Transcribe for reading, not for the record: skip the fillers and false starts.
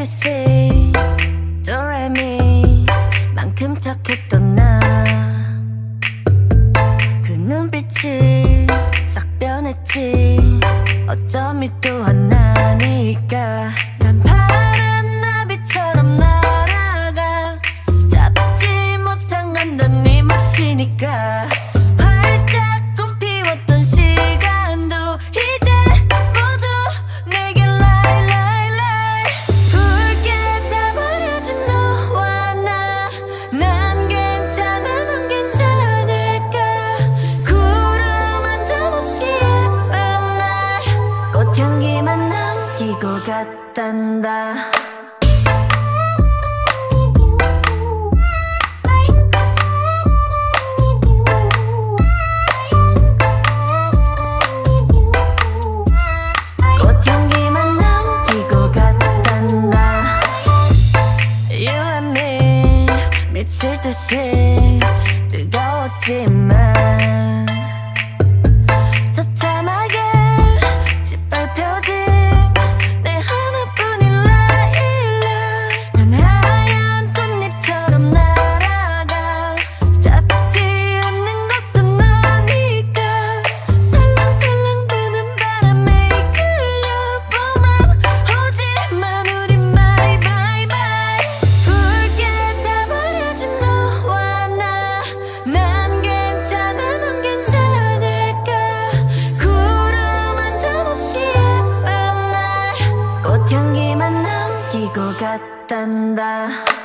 ABC 도레미 만큼 착했던 나 그 눈빛이 싹 변했지 어쩜 이 또한 나니까 난 파란 나비처럼 날아가 잡지 못한 건 넌 네 몫이니까 활짝 꽃피웠던 시간도 이제 모두 내게 lie lie lie 붉게 다 버려진 너와 나 난 괜찮아 넌 괜찮을까 구름 한 점 없이 예쁜 날 꽃향기만 남기고 갔단다 꽃향기만 남기고 갔단다 You and me 미칠 듯이 뜨거웠지만 처참하게 짓밟혀진 내 하나뿐인 라일락 난 하얀 꽃잎처럼 날아가 잡지 않는 것은 너니까 살랑살랑 부는 바람에 이끌려보만 오지만 우리 my bye bye 붉게 다 버려진 너와 나 난 괜찮아 넌 괜찮을까 구름 한 점 없이 예쁜 날 꽃향기만 남기고 갔단다